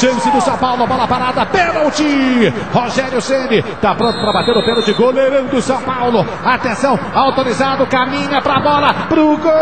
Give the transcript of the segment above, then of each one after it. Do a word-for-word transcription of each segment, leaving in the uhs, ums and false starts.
chance do São Paulo, bola parada, pênalti. Rogério Ceni tá pronto para bater o pênalti, goleirão do São Paulo. Atenção, autorizado, caminha pra bola, pro gol.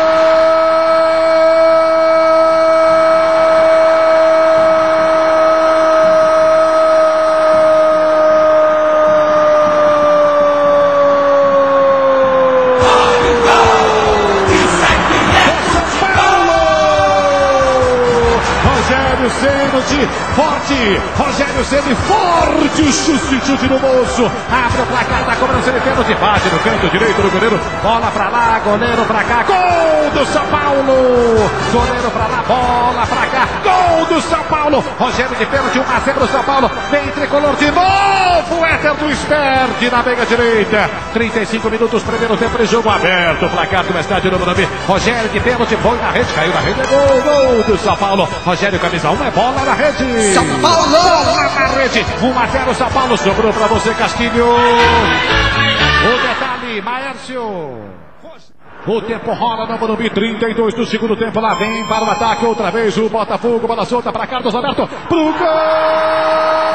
Rogério Ceni, forte, Rogério Ceni, forte, o chute, chute no bolso, abre o placar da cobrança de pênalti, bate no canto direito do goleiro, bola pra lá, goleiro pra cá, gol do São Paulo, goleiro pra lá, bola pra cá, gol do São Paulo, Rogério de pênalti, um a zero São Paulo, vem tricolor de novo, Éter do Spert na meia direita, trinta e cinco minutos, primeiro tempo de jogo aberto, placar do estádio do Morumbi, Rogério de pênalti, foi na rede, caiu na rede, gol, gol do São Paulo, Rogério camisa um, é bola na rede, São Paulo, bola na rede, um a zero São Paulo, sobrou pra você, Castilho, o detalhe, Maércio. O tempo rola no Morumbi, trinta e dois do segundo tempo, lá vem para o ataque outra vez o Botafogo, bola solta para Carlos Alberto, pro gol!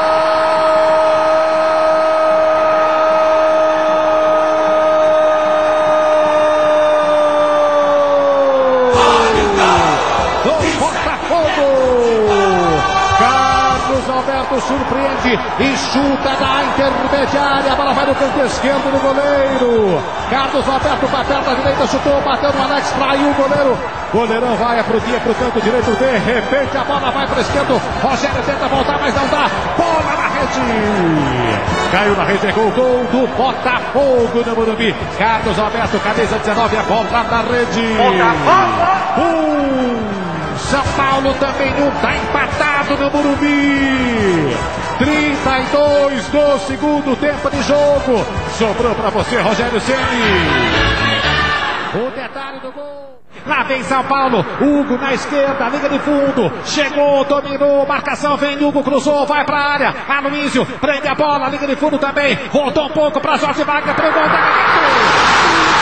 Alberto surpreende e chuta da intermediária, a bola vai no canto esquerdo do goleiro, Carlos Alberto para a perna direita, chutou, bateu no Alex, traiu o goleiro, goleirão vai pro dia, pro canto direito, de repente a bola vai para o esquerdo, Rogério tenta voltar, mas não dá, bola na rede, caiu na rede, é gol, gol do Botafogo no Morumbi, Carlos Alberto, camisa dezenove, a bola na rede, Botafogo! Um. São Paulo também não está empatado no Morumbi. trinta e dois do segundo tempo de jogo. Sobrou para você, Rogério Ceni. O detalhe do gol. Lá vem São Paulo. Hugo na esquerda, liga de fundo. Chegou, dominou, marcação, vem Hugo, cruzou, vai para a área. Aloysio, prende a bola, liga de fundo também. Voltou um pouco para Jorge Wagner, para o gol da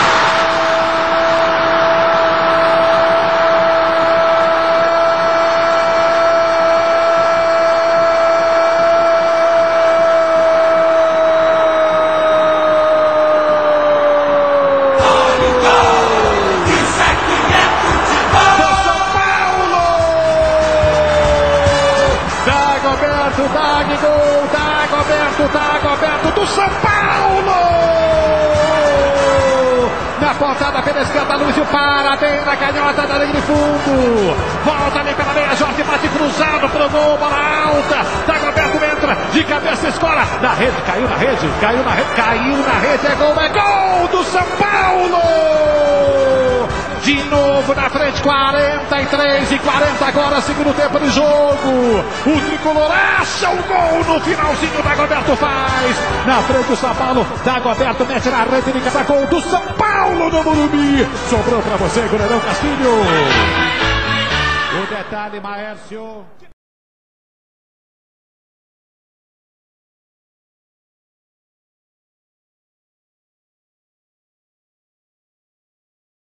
Dagoberto, Dagoberto, Dagoberto do São Paulo! Na pontada pela esquerda, Luizio para, bem na canhota da linha de fundo. Volta ali pela meia, Jorge bate cruzado pro gol, bola alta. Dagoberto entra, de cabeça escola. Na rede, caiu na rede, caiu na rede, caiu na rede, é gol, é gol do São Paulo! De novo na frente, quarenta e três e quarenta agora, segundo tempo de jogo. O tricolor acha o gol no finalzinho, Dagoberto faz. Na frente do São Paulo, Dagoberto mete na rede de cada gol do São Paulo no Morumbi. Sobrou pra você, goleirão Castilho. O detalhe, Maércio.